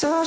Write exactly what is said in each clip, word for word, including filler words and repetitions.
So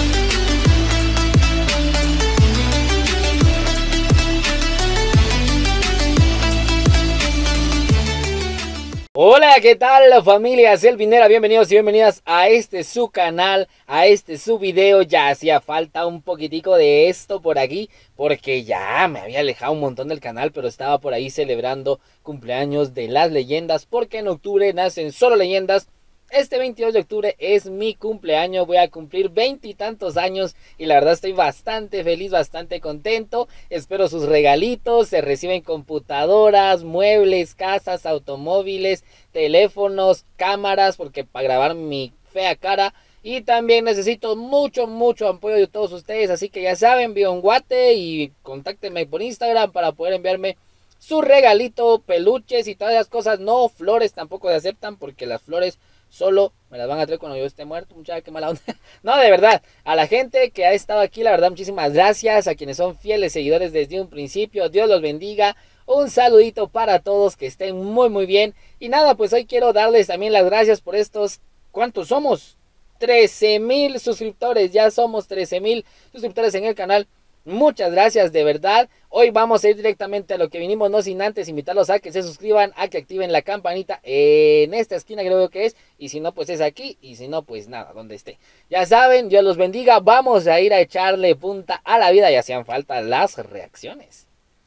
Hola, ¿qué tal familia Selvinera? Bienvenidos y bienvenidas a este su canal, a este su video. Ya hacía falta un poquitico de esto por aquí, porque ya me había alejado un montón del canal, pero estaba por ahí celebrando cumpleaños de las leyendas, porque en octubre nacen solo leyendas. Este veintidós de octubre es mi cumpleaños, voy a cumplir veintitantos años y la verdad estoy bastante feliz, bastante contento. Espero sus regalitos, se reciben computadoras, muebles, casas, automóviles, teléfonos, cámaras, porque para grabar mi fea cara. Y también necesito mucho, mucho apoyo de todos ustedes, así que ya saben, envío un guate y contáctenme por Instagram para poder enviarme su regalito, peluches y todas esas cosas. No, flores tampoco se aceptan porque las flores solo me las van a traer cuando yo esté muerto. Muchacha, qué mala onda. No, de verdad, a la gente que ha estado aquí, la verdad, muchísimas gracias. A quienes son fieles seguidores desde un principio, Dios los bendiga. Un saludito para todos, que estén muy muy bien. Y nada, pues hoy quiero darles también las gracias por estos, ¿cuántos somos? trece mil suscriptores, ya somos trece mil suscriptores en el canal. Muchas gracias, de verdad. Hoy vamos a ir directamente a lo que vinimos, no sin antes invitarlos a que se suscriban, a que activen la campanita en esta esquina, creo que es. Y si no, pues es aquí. Y si no, pues nada, donde esté. Ya saben, Dios los bendiga. Vamos a ir a echarle punta a la vida y hacían falta las reacciones.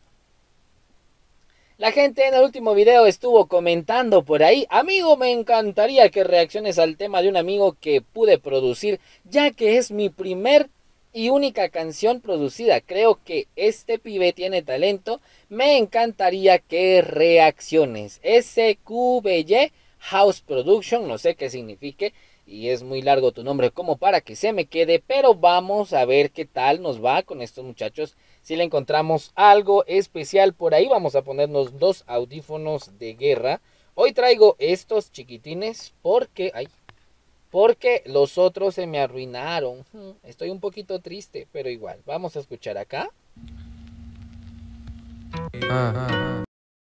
La gente en el último video estuvo comentando por ahí: amigo, me encantaría que reacciones al tema de un amigo que pude producir, ya que es mi primer y única canción producida. Creo que este pibe tiene talento. Me encantaría que reacciones. S Q B Y House Production, no sé qué signifique y es muy largo tu nombre como para que se me quede, pero vamos a ver qué tal nos va con estos muchachos. Si le encontramos algo especial por ahí, vamos a ponernos dos audífonos de guerra. Hoy traigo estos chiquitines porque ay, porque los otros se me arruinaron. Estoy un poquito triste, pero igual. Vamos a escuchar acá. Ajá.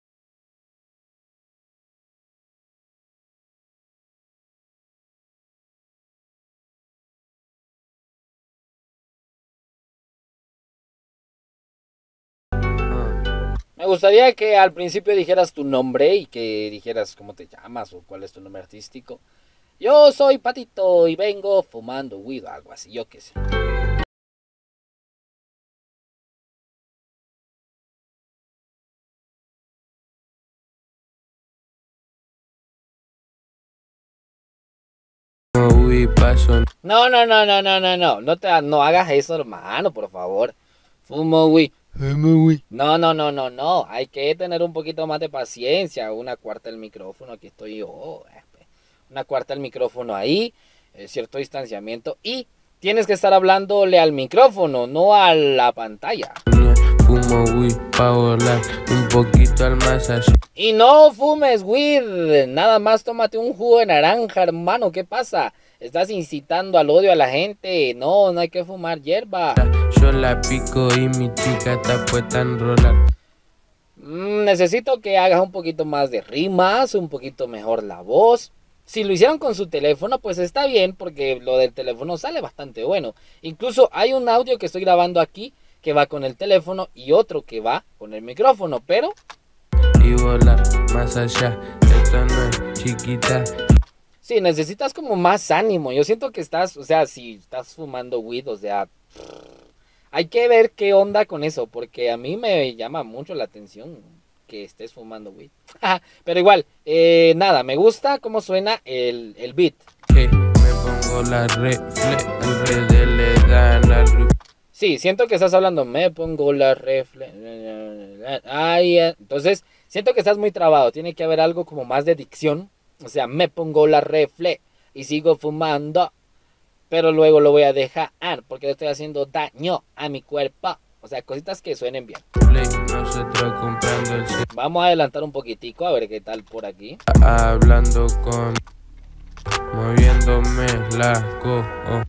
Me gustaría que al principio dijeras tu nombre y que dijeras cómo te llamas o cuál es tu nombre artístico. Yo soy Patito y vengo fumando weed o algo así, yo qué sé. No, no, no, no, no, no, no, no, te, no hagas eso, hermano, por favor. Fumo weed. No, no, no, no, no, hay que tener un poquito más de paciencia. Una cuarta del micrófono, aquí estoy yo. Una cuarta del micrófono ahí, eh, cierto distanciamiento. Y tienes que estar hablándole al micrófono, no a la pantalla. Fumo weed pa' volar un poquito al más allá. Y no fumes weed, nada más tómate un jugo de naranja, hermano. ¿Qué pasa? Estás incitando al odio a la gente. No, no hay que fumar hierba. Yo la pico y mi chica está puesta en rolar. Mm, necesito que hagas un poquito más de rimas, un poquito mejor la voz. Si lo hicieron con su teléfono, pues está bien, porque lo del teléfono sale bastante bueno. Incluso hay un audio que estoy grabando aquí que va con el teléfono y otro que va con el micrófono, pero... Y volar más allá, esto no es chiquita. Sí, necesitas como más ánimo. Yo siento que estás, o sea, si estás fumando weed, o sea... Hay que ver qué onda con eso, porque a mí me llama mucho la atención que estés fumando weed. Pero igual, eh, nada, me gusta cómo suena el, el beat. Hey, me pongo la refle, el red le dan la luz. Sí, siento que estás hablando, me pongo la refle. Ay, entonces, siento que estás muy trabado. Tiene que haber algo como más de dicción. O sea, me pongo la refle y sigo fumando. Pero luego lo voy a dejar porque le estoy haciendo daño a mi cuerpo. O sea, cositas que suenen bien. Nosotros comprando el... Vamos a adelantar un poquitico a ver qué tal por aquí. Hablando con... moviéndome la co... Oh.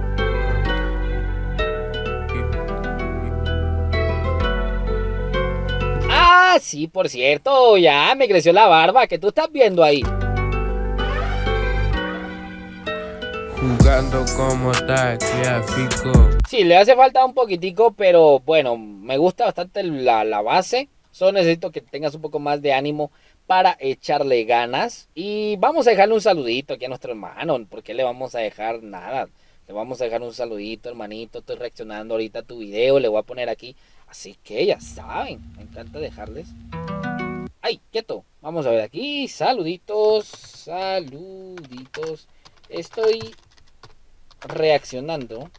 Ah, sí, por cierto, ya me creció la barba. ¿Qué tú estás viendo ahí? Jugando como taquiafico. Sí, le hace falta un poquitico, pero bueno, me gusta bastante la, la base. Solo necesito que tengas un poco más de ánimo para echarle ganas. Y vamos a dejarle un saludito aquí a nuestro hermano. ¿Por qué le vamos a dejar nada? Le vamos a dejar un saludito, hermanito. Estoy reaccionando ahorita a tu video. Le voy a poner aquí. Así que ya saben, me encanta dejarles. ¡Ay, quieto! Vamos a ver aquí. Saluditos, saluditos. Estoy reaccionando.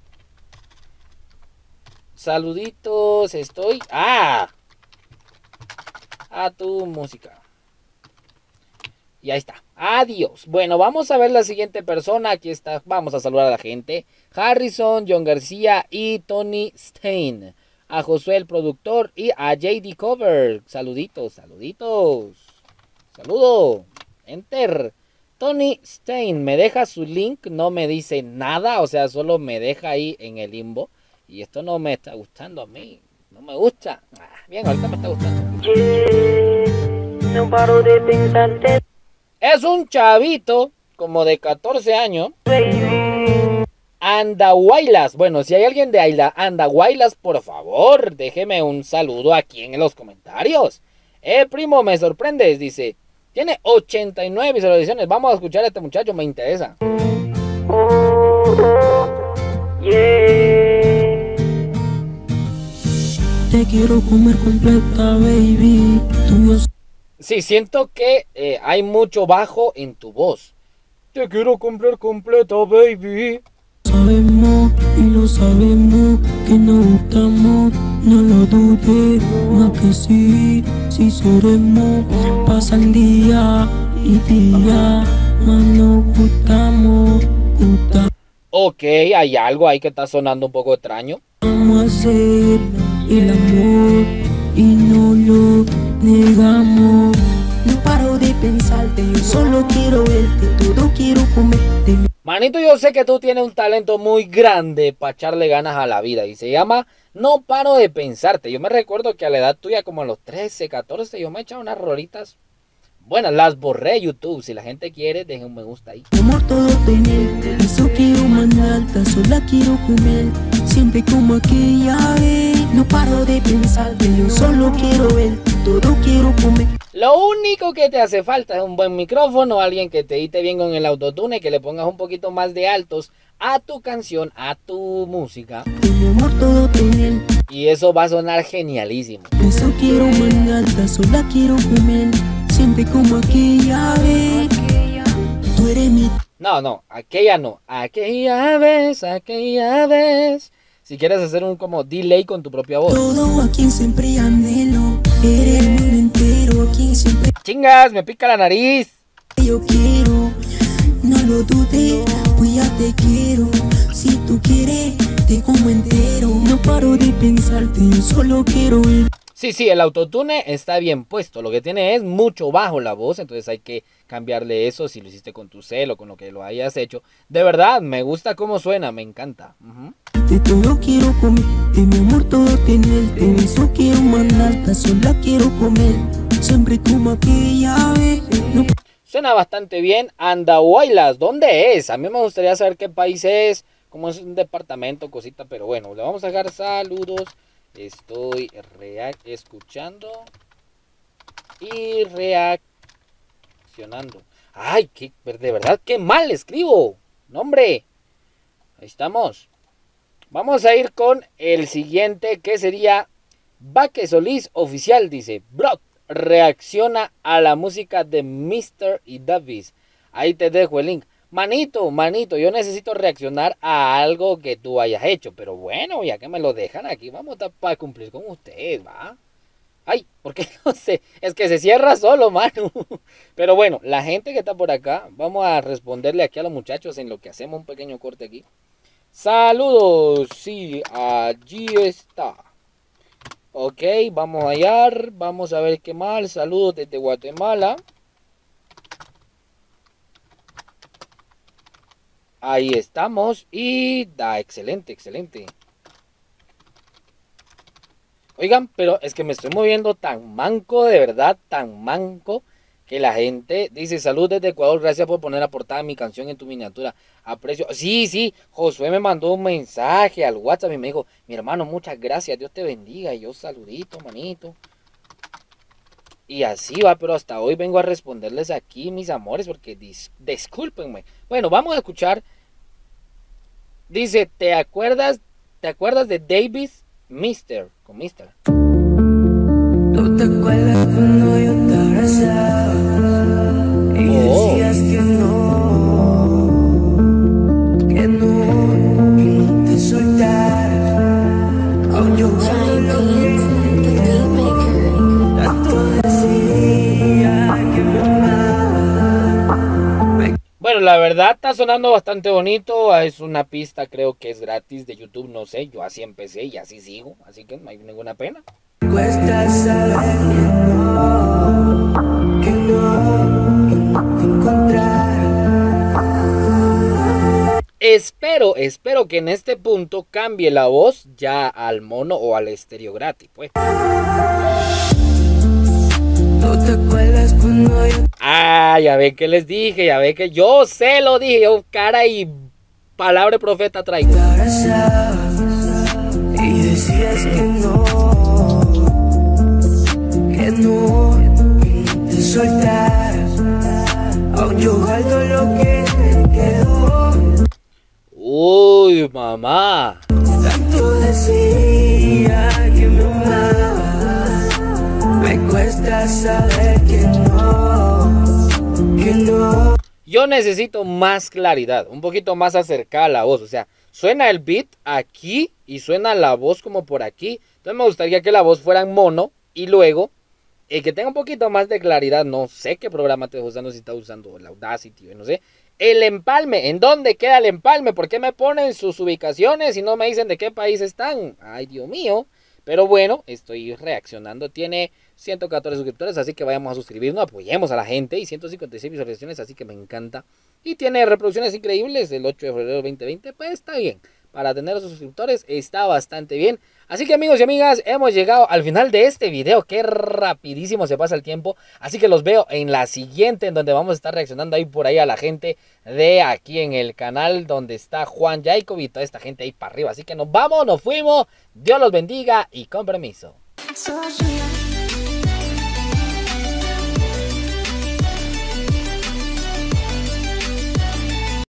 Saluditos, estoy... ¡Ah! A tu música. Y ahí está. Adiós. Bueno, vamos a ver la siguiente persona. Aquí está. Vamos a saludar a la gente. Harrison, John García y Tony Stein. A Josué el productor y a J D Cover. Saluditos, saluditos. Saludo. Enter. Tony Stein me deja su link. No me dice nada. O sea, solo me deja ahí en el limbo. Y esto no me está gustando a mí. No me gusta. Ah, bien, ahorita me está gustando. No paro de pensarte. Es un chavito como de catorce años. Andahuaylas. Bueno, si hay alguien de Ayla, Andahuaylas, por favor, déjeme un saludo aquí en los comentarios. Eh, primo, me sorprendes, dice. Tiene ochenta y nueve visualizaciones. Vamos a escuchar a este muchacho, me interesa. Oh, yeah. Te quiero comer completa, baby. Tú no... Sí, siento que eh, hay mucho bajo en tu voz. Te quiero comprar completa, baby. Sabemos y lo sabemos que nos gustamos, no lo dudes, más que sí, sí seremos. Pasan día y día, más nos gustamos, gustamos. Ok, hay algo ahí que está sonando un poco extraño. Vamos a hacer el amor y no lo negamos. No paro de pensarte, yo solo quiero verte, todo quiero comerte. Manito, yo sé que tú tienes un talento muy grande para echarle ganas a la vida y se llama No Paro de Pensarte. Yo me recuerdo que a la edad tuya, como a los trece, catorce, yo me echaba unas rolitas buenas, las borré de YouTube. Si la gente quiere, dejen un me gusta ahí. Amor, todo tener, eso quiero mandarte, sola quiero comer, siempre como aquella vez. No paro de pensarte, yo solo quiero ver, todo quiero comer. Lo único que te hace falta es un buen micrófono, alguien que te edite bien con el autotune, que le pongas un poquito más de altos a tu canción, a tu música. Mi amor, todo tener, y eso va a sonar genialísimo. eso quiero mandarte, sola quiero comer, siempre como aquella vez. Tú eres mi... No, no, aquella no. Aquella vez, aquella vez. Si quieres hacer un como delay con tu propia voz. Todo a quien siempre anhelo, eres el mundo entero, a quien siempre... Chingas, me pica la nariz. Yo quiero, no lo dudes, pues ya te quiero. Si tú quieres, te como entero. No paro de pensarte, yo solo quiero ir. Sí, sí, el autotune está bien puesto. Lo que tiene es mucho bajo la voz, entonces hay que cambiarle eso si lo hiciste con tu cel o con lo que lo hayas hecho. De verdad, me gusta cómo suena, me encanta. Uh-huh. De todo quiero comer, de mi amor todo tener. De eso quiero mandarte, sola quiero comer, siempre como aquella vez. No... Suena bastante bien. Andahuaylas, ¿dónde es? A mí me gustaría saber qué país es, cómo es un departamento, cosita, pero bueno, le vamos a dejar saludos. Estoy reac escuchando y reaccionando. Ay, qué, de verdad, qué mal escribo. No, hombre. Ahí estamos. Vamos a ir con el siguiente, que sería Baque Solís Oficial. Dice, Brock reacciona a la música de mister y Davis. Ahí te dejo el link. Manito, manito, yo necesito reaccionar a algo que tú hayas hecho. Pero bueno, ya que me lo dejan aquí, vamos a para cumplir con ustedes, ¿va? Ay, ¿por qué no sé? Es que se cierra solo, mano. Pero bueno, la gente que está por acá, vamos a responderle aquí a los muchachos en lo que hacemos un pequeño corte aquí. Saludos, sí, allí está. Ok, vamos a hallar, vamos a ver qué mal. Saludos desde Guatemala. Ahí estamos y da, excelente, excelente. Oigan, pero es que me estoy moviendo tan manco, de verdad, tan manco, Que la gente dice, salud desde Ecuador, gracias por poner la portada de mi canción en tu miniatura. Aprecio. Sí, sí, Josué me mandó un mensaje al WhatsApp y me dijo, mi hermano, muchas gracias, Dios te bendiga. Y yo, saludito, manito. Y así va, pero hasta hoy vengo a responderles aquí, mis amores, porque dis discúlpenme. Bueno, vamos a escuchar. Dice, ¿te acuerdas, te acuerdas de Davis? Mister, con Mister. ¿Tú te acuerdas cuando yo te abrazaba y decías que no, que no, que no te soltaras? Aún yo guardo lo que te quedó, tanto decía que me amaba. Bueno, la verdad está sonando bastante bonito. Es una pista, creo que es gratis de YouTube, no sé. Yo así empecé y así sigo, así que no hay ninguna pena. Cuesta saber que no, que no, que no te encontrara. Espero, espero que en este punto cambie la voz ya al mono o al estéreo gratis, pues. ¿No te acuerdas cuando yo... Ah, ya ve que les dije, ya ve que yo se lo dije, yo cara y palabra de profeta traigo. te abrazaba y decías que no, que no, que no te soltaras? Aún yo guardo lo que me quedó. Uy, mamá. Tanto decía que me amaba, me cuesta saber que no, que no. Yo necesito más claridad, un poquito más acercada a la voz, o sea, suena el beat aquí y suena la voz como por aquí. Entonces me gustaría que la voz fuera en mono y luego eh, que tenga un poquito más de claridad. No sé qué programa te está usando, si está usando el Audacity, no sé. El empalme, ¿en dónde queda el empalme? ¿Por qué me ponen sus ubicaciones y no me dicen de qué país están? Ay, Dios mío. Pero bueno, estoy reaccionando. Tiene ciento catorce suscriptores, así que vayamos a suscribirnos, apoyemos a la gente. Y ciento cincuenta y seis visualizaciones, así que me encanta. Y tiene reproducciones increíbles el ocho de febrero del veinte veinte. Pues está bien. Para tener a sus suscriptores está bastante bien. Así que amigos y amigas, hemos llegado al final de este video. Qué rapidísimo se pasa el tiempo. Así que los veo en la siguiente, en donde vamos a estar reaccionando ahí por ahí a la gente de aquí en el canal, donde está Juan Jacob y toda esta gente ahí para arriba. Así que nos vamos, nos fuimos. Dios los bendiga y con permiso. So